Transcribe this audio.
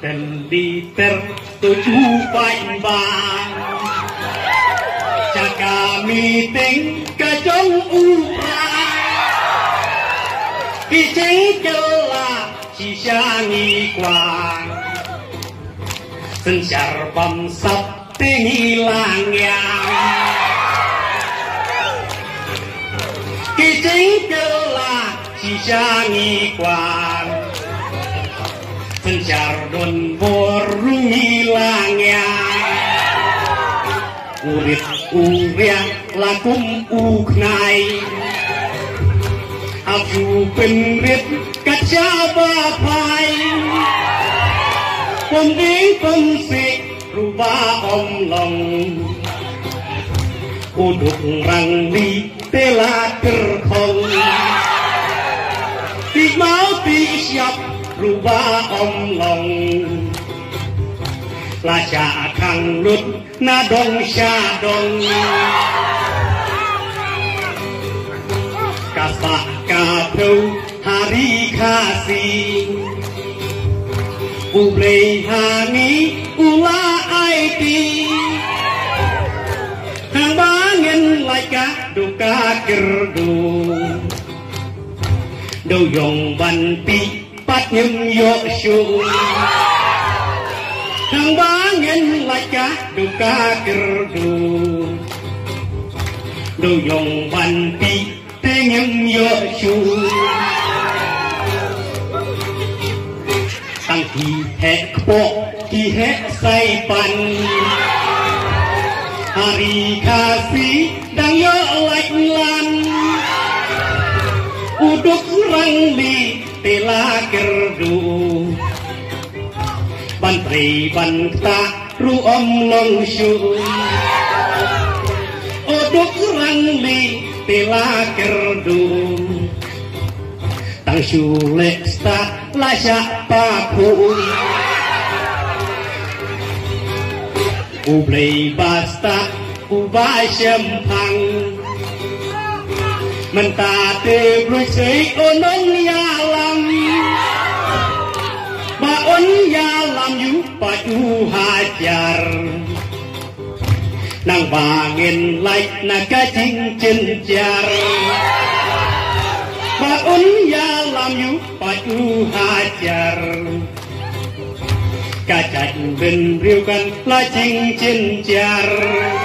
dan liter 7 bang jaga meeting kacang upra kicing kela sisangi kwang senjar bamsap tinggilang yang kicing kela sisangi kwang senjar don borungi langyang urit uriang lakum uknai aku penrit kacabapai pemding pemsik rubah omlong uduk rangli tela kerkong di mau di siap rubah omlong laca kang lut nadong syadong kasak kabau hari kasih ublei hani ula aiti hang bangen laika duka gerdu doyong banti pat nyem yok syung hang bangen laika duka gerdu doyong banti tenyem yok syung tang ki hek pok ki hek saipan hari kasih dang yok laik lan uduk rangli tela gerdu bantri banta ru omlong syung uduk rangli tela gerdu tang syulek sta lasyak paku ublei basta ubah syempang mentate brusei onong yalam baon yalam yu padu hajar nang bangin laik naga cincin jar baon yalam yu padu hajar kacat ben riukan la cincin jar